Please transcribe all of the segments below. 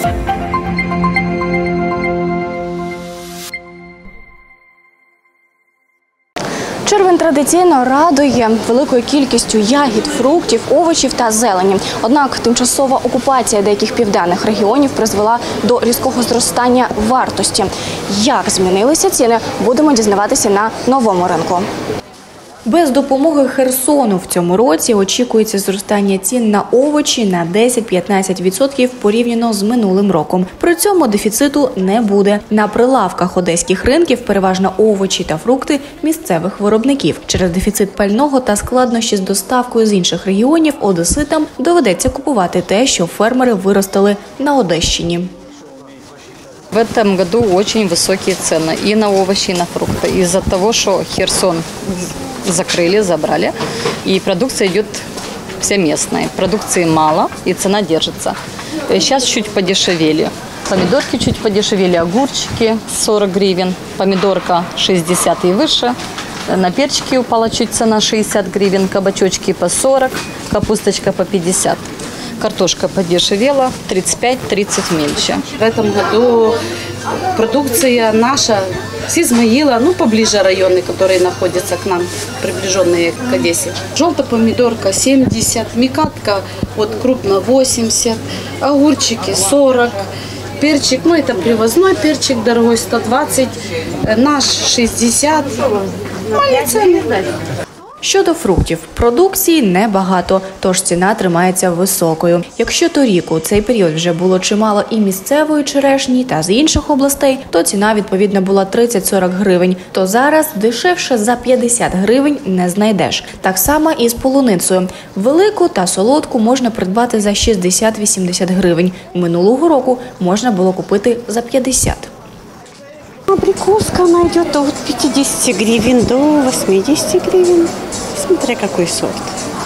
Червень традиційно радує великою кількістю ягід, фруктів, овочів та зелені. Однак тимчасова окупація деяких південних регіонів призвела до різкого зростання вартості. Як змінилися ціни, будемо дізнаватися на новому ринку. Без допомоги Херсону в цьому році очікується зростання цін на овочі на 10-15% порівняно з минулим роком. При цьому дефіциту не буде. На прилавках одеських ринків переважно овочі та фрукти місцевих виробників. Через дефіцит пального та складнощі з доставкою з інших регіонів одеситам доведеться купувати те, що фермери виростили на Одещині. В этом году очень высокие цены и на овощи, и на фрукты. Из-за того, что Херсон закрыли, забрали, и продукция идет вся местная. Продукции мало, и цена держится. Сейчас чуть подешевели. Помидорки чуть подешевели, огурчики 40 гривен, помидорка 60 и выше. На перчики упала чуть цена 60 гривен, кабачочки по 40, капусточка по 50. Картошка подешевела, 35-30 мельче. В этом году продукция наша с Измаила, поближе районы, которые находятся к нам, приближенные к Одессе. Желтая помидорка 70, микатка крупно 80, огурчики 40, перчик, это привозной перчик дорогой 120, наш 60, цены. Щодо фруктів, продукції небагато, тож ціна тримається високою. Якщо торік у цей період вже було чимало і місцевої черешні, та з інших областей, то ціна відповідно була 30-40 гривень, то зараз дешевше за 50 гривень не знайдеш. Так само і з полуницею. Велику та солодку можна придбати за 60-80 гривень. Минулого року можна було купити за 50. Абрикоска она идет от 50 гривен до 80 гривен, смотря какой сорт.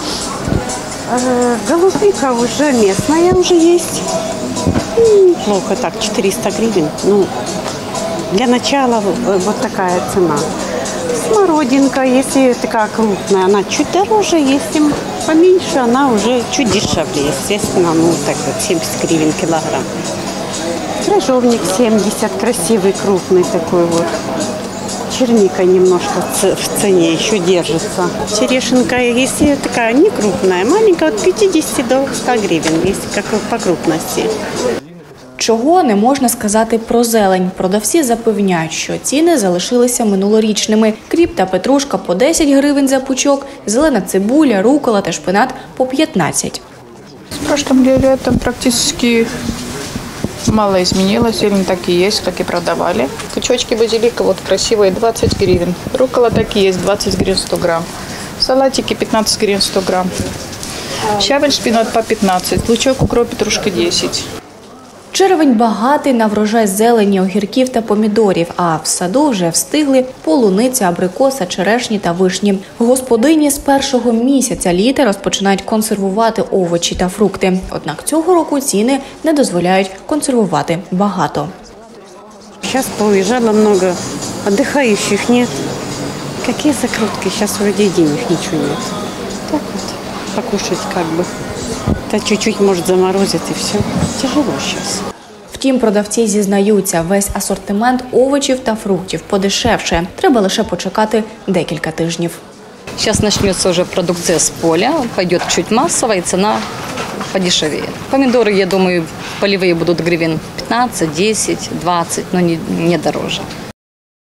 Голубика уже местная уже есть. Неплохо так, 400 гривен. Для начала вот такая цена. Смородинка, если такая крупная, она чуть дороже, если поменьше, она уже чуть дешевле, естественно, 70 гривен килограмм. Крыжовник 70, красивый, крупный такой вот. Черника немножко в цене еще держится. Черешенка, если такая не крупная, маленькая, от 50 до 100 гривен, если как по крупности. Чого не можна сказати про зелень. Продавці запевняють, що ціни залишилися минулорічними. Кріп та петрушка по 10 гривень за пучок, зелена цибуля, рукола та шпинат по 15. В прошлом летом практически мало изменилось, зелень так и есть, так и продавали. Пучочки базилика красивые 20 гривен, рукола так и есть 20 гривен 100 грамм, салатики 15 гривен 100 грамм, щавель, шпинат по 15, лучок, укроп, петрушка 10. Червень багатий на врожай зелені, огірків та помідорів, а в саду вже встигли полуниця, абрикоса, черешні та вишні. Господині з першого місяця літа розпочинають консервувати овочі та фрукти. Однак цього року ціни не дозволяють консервувати багато. Сейчас поуезжало много, отдыхающих нет. Какие закрутки? Сейчас вроде денег ничего нет. Так вот, покушать как бы. Та чуть-чуть может заморозить и все. Тяжело сейчас. Втім, продавці зізнаються, весь асортимент овочів та фруктів подешевше. Треба лише почекати декілька тижнів. Сейчас начнется уже продукция с поля, пойдет чуть массово и цена подешевеет. Помидоры, я думаю, полевые будут гривен 15, 10, 20, но не дороже.